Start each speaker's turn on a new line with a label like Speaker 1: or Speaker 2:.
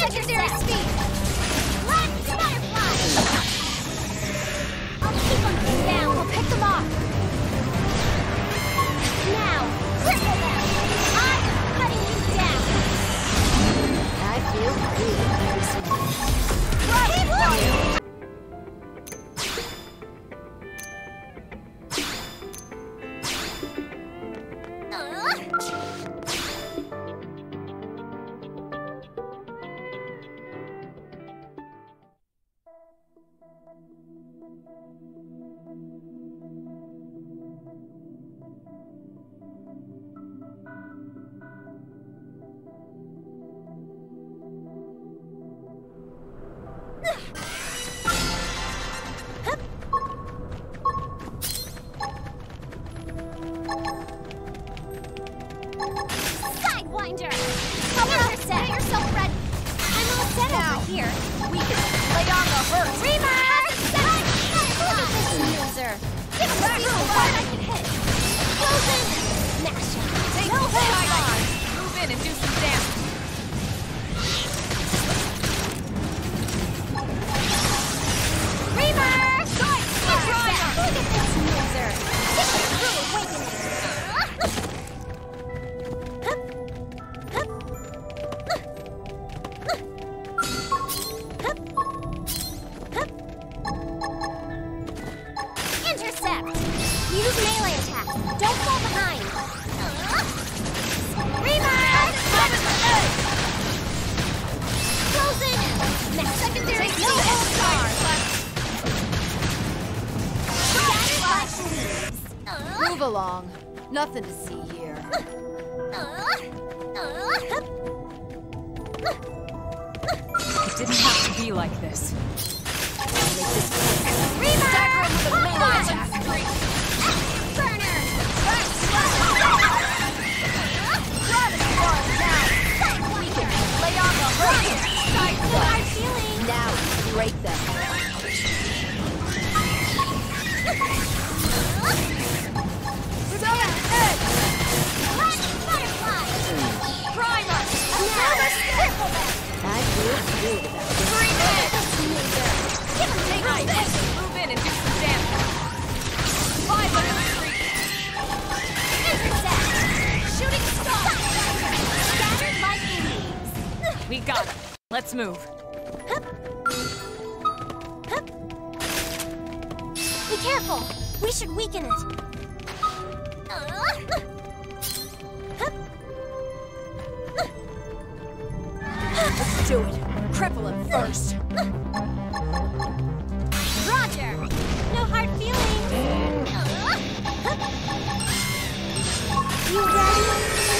Speaker 1: Legendary speed! Black butterfly! I'll keep them down. We'll pick them off. Now, cripple them! I'm cutting you down! I feel good very soon. Keep moving! Sidewinder! Intercept! Get yourself ready! I'm all set over here. We can lay on the hurt. Reamer! Look at this loser! Give him a see how hard I can hit! Frozen! Smash him! Take no hold on! Move in and do some damage! Reamer! Good! Intercept! Look at this loser! This is true awakening! Intercept! Use melee attack. Don't fall behind. Reamer! Frozen! Secondary no hold stars.
Speaker 2: Move along. Nothing to see here.
Speaker 3: It didn't have to be like this.
Speaker 1: Reamer!
Speaker 3: Stagger him with a melee attack.
Speaker 1: Burner!
Speaker 3: We can lay on the hurt.
Speaker 1: Hard feeling.
Speaker 2: Now, break them.
Speaker 1: Black butterfly!
Speaker 3: Primer!
Speaker 1: Now, cripple them!
Speaker 2: I feel good about this.
Speaker 3: Three minutes!
Speaker 1: Give him
Speaker 3: Take
Speaker 1: time!
Speaker 3: this. Move in and do some damage. 503.
Speaker 1: Intercept! Shooting star! Scattered like leaves!
Speaker 3: We got it. Let's move.
Speaker 1: Be careful! We should weaken it!
Speaker 2: Let's do it. Cripple him first.
Speaker 1: Roger! No hard feelings! You ready?